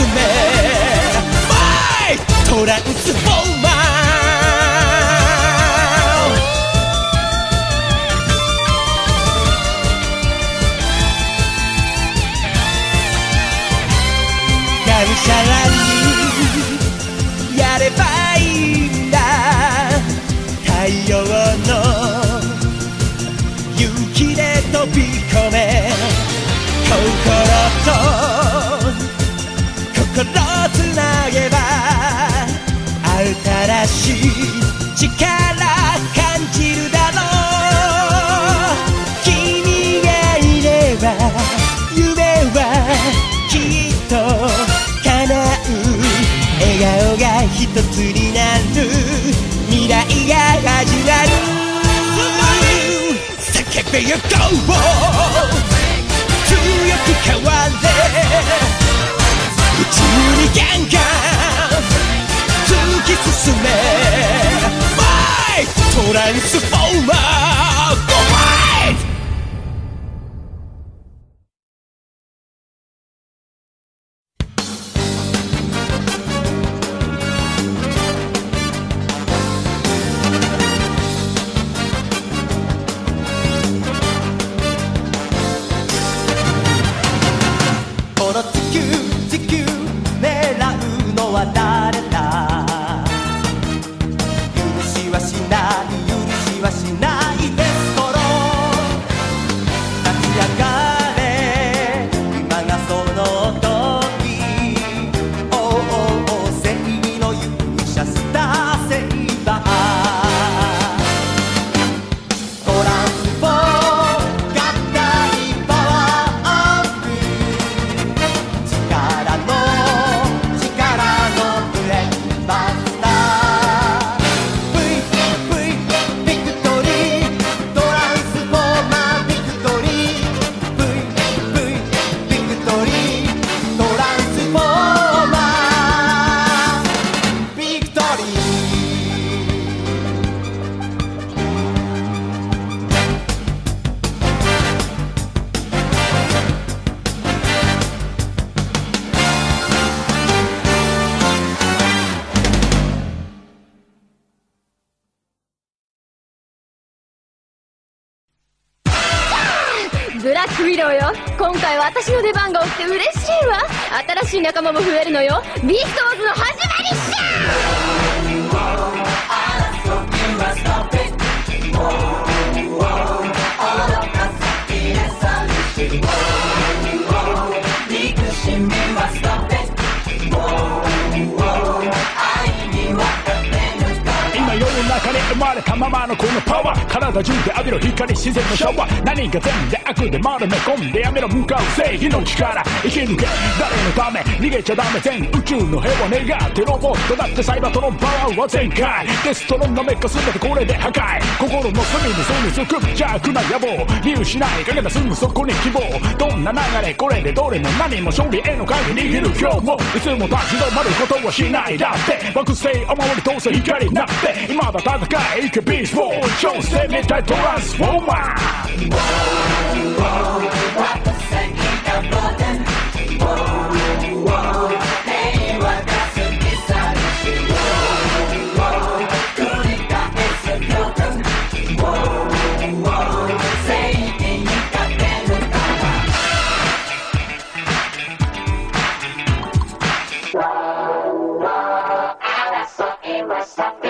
めマイトランスフォーマーがむしゃらにやればいいんだ太陽の勇気で飛び込め心と心つなげば新しい力感じるだろう君がいれば夢はきっと叶う笑顔が一つになる未来が始まる叫べよ GO! 強く変われ宇宙にガンガン突き進めマイトランスフォーマー GO! 地球狙うのは誰だ許しはしない許しはしないデストロ立ち上がれ今がその時おうおう正義の勇者スターセイバートランスフォーブラックウィドウよ、今回は私の出番が多くて嬉しいわ。新しい仲間も増えるのよ。ビーストウォーズの始まりっし中に生まれたままのこのパワー体中で浴びろ光自然のシャワー何が善で悪で丸め込んでやめろ向かう正義の力生き抜け誰のため逃げちゃダメ全宇宙の平和願ってロボットだってサイバトロンパワーは全開デストロンのメッカ全てこれで破壊心の隅に住み着く邪悪な野望見失いかけたすぐそこに希望どんな流れこれでどれも何も勝利への鍵握る今日もいつも立ち止まることはしないだって惑星お守り通す光になって今だ戦い行けビースト超生命体トランスフォーマー争いはさ